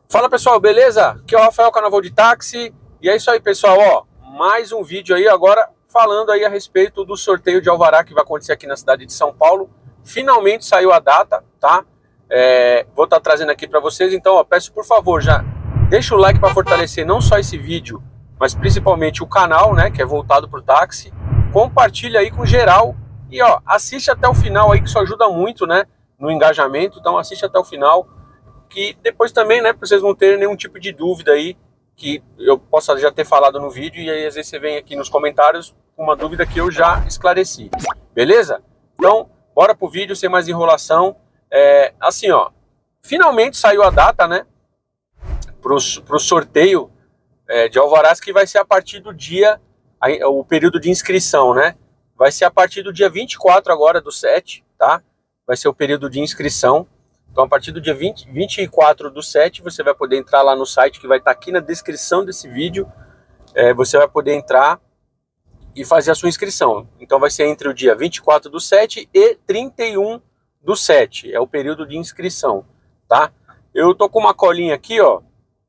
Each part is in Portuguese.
Fala pessoal, beleza? Aqui é o Rafael, canal Voo de Táxi. E é isso aí pessoal, ó, mais um vídeo aí agora falando aí a respeito do sorteio de alvará que vai acontecer aqui na cidade de São Paulo. Finalmente saiu a data, tá? Vou estar trazendo aqui para vocês, então ó, peço por favor, já deixa o like para fortalecer não só esse vídeo, mas principalmente o canal, né, que é voltado para o táxi. Compartilha aí com geral e ó, assiste até o final aí que isso ajuda muito, né, no engajamento, então assiste até o final. Que depois também, né, vocês não terem nenhum tipo de dúvida aí, que eu possa já ter falado no vídeo, e aí às vezes você vem aqui nos comentários com uma dúvida que eu já esclareci, beleza? Então, bora pro vídeo, sem mais enrolação. Assim, ó, finalmente saiu a data, né, pro sorteio de alvarás, que vai ser a partir do dia, o período de inscrição, né, vai ser a partir do dia 24 agora do 7, tá? Vai ser o período de inscrição. Então, a partir do dia 24 do 7, você vai poder entrar lá no site que vai estar aqui na descrição desse vídeo. Você vai poder entrar e fazer a sua inscrição. Então, vai ser entre o dia 24 do 7 e 31 do 7. É o período de inscrição, tá? Eu tô com uma colinha aqui, ó,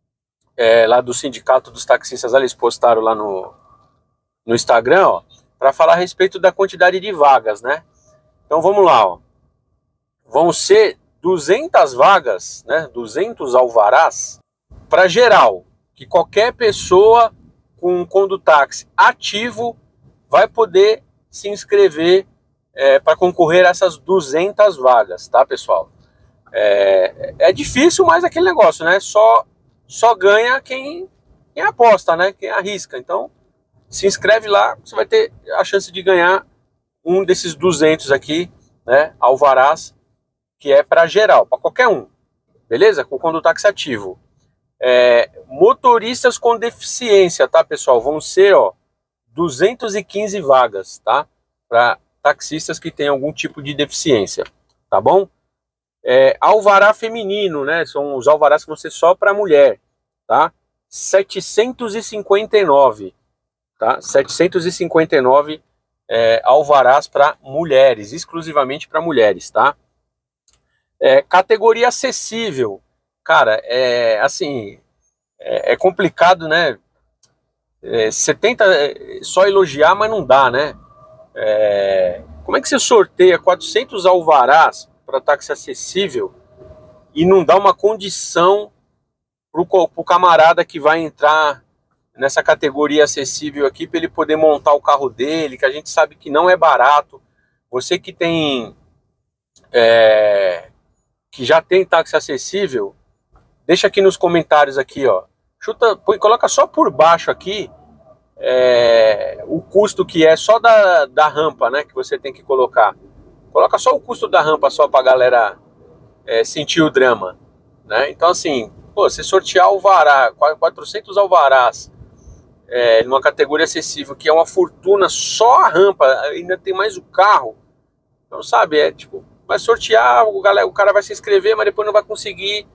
lá do Sindicato dos Taxistas, eles postaram lá no Instagram, ó, para falar a respeito da quantidade de vagas, né? Então, vamos lá, ó. Vão ser 200 vagas, né, 200 alvarás para geral, que qualquer pessoa com um condutáxi ativo vai poder se inscrever para concorrer a essas 200 vagas, tá, pessoal? É difícil, mas aquele negócio, né, só ganha quem aposta, né, quem arrisca. Então, se inscreve lá, você vai ter a chance de ganhar um desses 200 aqui, né, alvarás, que é para geral, para qualquer um, beleza? Com condutáxi ativo. Motoristas com deficiência, tá, pessoal? Vão ser, ó, 215 vagas, tá? Para taxistas que têm algum tipo de deficiência, tá bom? Alvará feminino, né? São os alvarás que vão ser só para mulher, tá? 759, tá? 759 alvarás para mulheres, exclusivamente para mulheres, tá? Categoria acessível, cara, assim, é complicado, né? Você tenta só elogiar, mas não dá, né? Como é que você sorteia 400 alvarás para táxi acessível e não dá uma condição pro camarada que vai entrar nessa categoria acessível aqui, para ele poder montar o carro dele, que a gente sabe que não é barato. Você que tem que já tem táxi acessível, deixa aqui nos comentários aqui, ó. Coloca só por baixo aqui o custo que é só da rampa, né, que você tem que colocar. Coloca só o custo da rampa só pra galera sentir o drama, né? Então assim, pô, você sortear alvará, 400 alvarás numa categoria acessível, que é uma fortuna, só a rampa, ainda tem mais o carro. Então, sabe, tipo, vai sortear, o cara vai se inscrever, mas depois não vai conseguir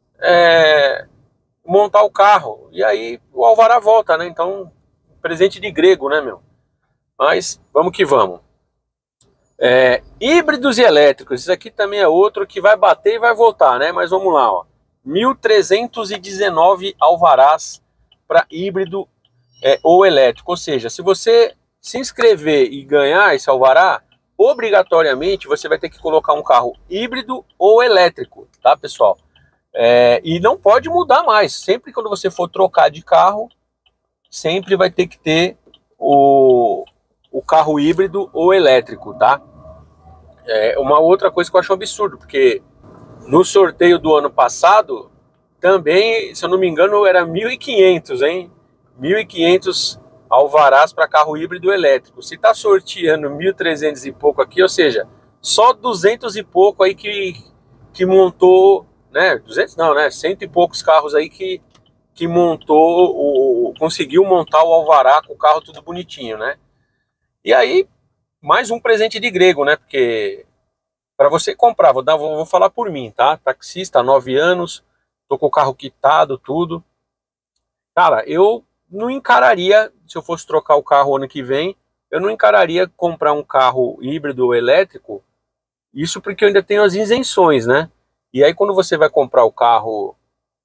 montar o carro. E aí o alvará volta, né? Então, presente de grego, né, meu? Mas vamos que vamos. Híbridos e elétricos, isso aqui também é outro que vai bater e vai voltar, né? Mas vamos lá, ó. 1.319 alvarás para híbrido ou elétrico. Ou seja, se você se inscrever e ganhar esse alvará, obrigatoriamente você vai ter que colocar um carro híbrido ou elétrico, tá, pessoal? E não pode mudar mais. Sempre quando você for trocar de carro, sempre vai ter que ter o carro híbrido ou elétrico, tá? Uma outra coisa que eu acho um absurdo, porque no sorteio do ano passado, também, se eu não me engano, era 1.500, hein? 1.500 alvarás para carro híbrido elétrico. Se está sorteando 1.300 e pouco aqui, ou seja, só 200 e pouco aí que montou, né? 200 não, né? 100 e poucos carros aí que montou, conseguiu montar o alvará com o carro tudo bonitinho, né? E aí, mais um presente de grego, né? Porque para você comprar, vou falar por mim, tá? Taxista, 9 anos, tô com o carro quitado, tudo. Cara, eu não encararia, se eu fosse trocar o carro ano que vem, eu não encararia comprar um carro híbrido ou elétrico, isso porque eu ainda tenho as isenções, né? E aí quando você vai comprar o carro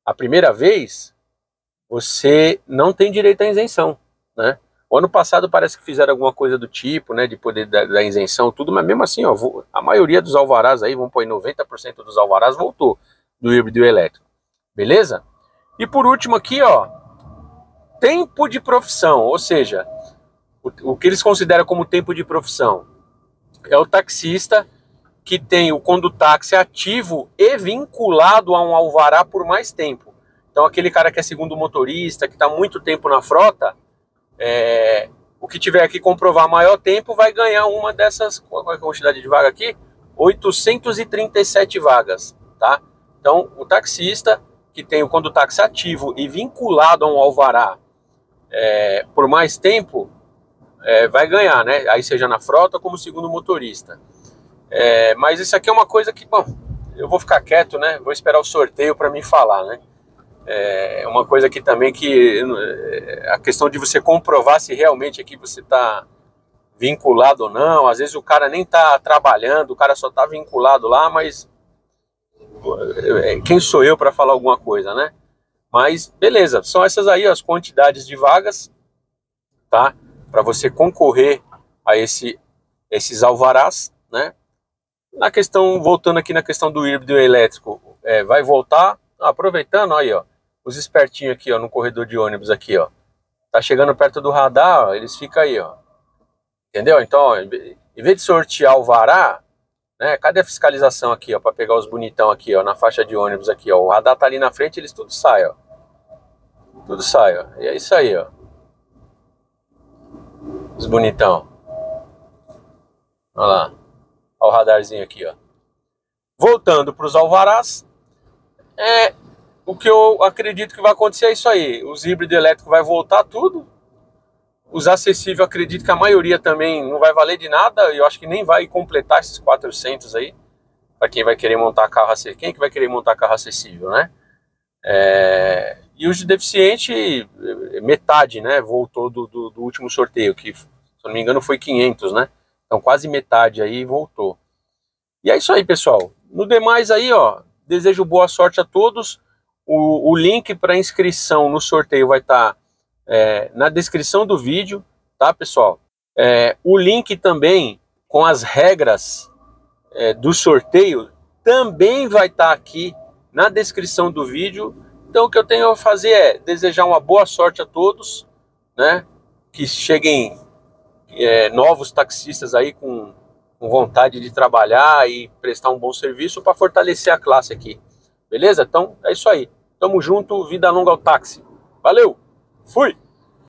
a primeira vez, você não tem direito à isenção, né? O ano passado parece que fizeram alguma coisa do tipo, né, de poder da isenção, tudo, mas mesmo assim, ó, a maioria dos alvarás aí, vamos pôr 90% dos alvarás voltou do híbrido e elétrico, beleza? E por último aqui, ó, tempo de profissão, ou seja, o que eles consideram como tempo de profissão é o taxista que tem o condutáxi ativo e vinculado a um alvará por mais tempo. Então aquele cara que é segundo motorista, que está muito tempo na frota, o que tiver aqui comprovar maior tempo vai ganhar uma dessas, qual é a quantidade de vaga aqui? 837 vagas, tá? Então o taxista que tem o condutáxi ativo e vinculado a um alvará por mais tempo, vai ganhar, né? Aí seja na frota como segundo motorista. Mas isso aqui é uma coisa que, bom, eu vou ficar quieto, né? Vou esperar o sorteio para me falar, né? É uma coisa aqui também que a questão de você comprovar se realmente aqui você está vinculado ou não. Às vezes o cara nem está trabalhando, o cara só está vinculado lá, mas quem sou eu para falar alguma coisa, né? Mas beleza, são essas aí as quantidades de vagas, tá? Para você concorrer a esses alvarás, né? Na questão, voltando aqui na questão do híbrido elétrico, vai voltar, aproveitando aí, ó, os espertinhos aqui, ó, no corredor de ônibus aqui, ó, tá chegando perto do radar, ó, eles ficam aí, ó, entendeu? Então, ó, em vez de sortear alvará, né, cadê a fiscalização aqui, ó, para pegar os bonitão aqui, ó, na faixa de ônibus aqui, ó, o radar tá ali na frente, eles tudo saem, ó, tudo sai, ó, e é isso aí, ó, os bonitão, olha lá, olha o radarzinho aqui, ó. Voltando para os alvarás, o que eu acredito que vai acontecer é isso aí. Os híbridos elétricos vai voltar tudo. Os acessíveis, eu acredito que a maioria também não vai valer de nada. Eu acho que nem vai completar esses 400 aí. Para quem vai querer montar carro acessível. Quem que vai querer montar carro acessível, né? E os de deficiente, metade, né? Voltou do último sorteio, que, se eu não me engano, foi 500, né? Então quase metade aí voltou. E é isso aí, pessoal. No demais aí, ó, desejo boa sorte a todos. O link para inscrição no sorteio vai estar na descrição do vídeo, tá, pessoal? O link também com as regras do sorteio também vai estar aqui na descrição do vídeo. Então o que eu tenho a fazer é desejar uma boa sorte a todos, né? Que cheguem novos taxistas aí com vontade de trabalhar e prestar um bom serviço para fortalecer a classe aqui. Beleza? Então é isso aí. Tamo junto, vida longa ao táxi. Valeu, fui!